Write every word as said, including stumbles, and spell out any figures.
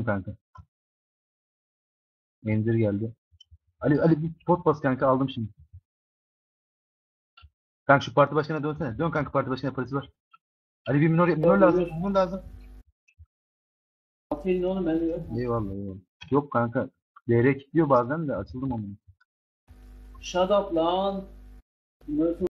kanka. Ender geldi. Ali Ali bir pot bas kanka, aldım şimdi. Kanka şu parti başkanına dönsene. Dön kanka, parti başkanına parası var. Ali bir minor, minor lazım. Minor lazım. Aferin oğlum, ben de yok. Eyvallah eyvallah. Yok kanka. D R kilitliyor bazen de, açıldım ama. Shut up lan. Bunları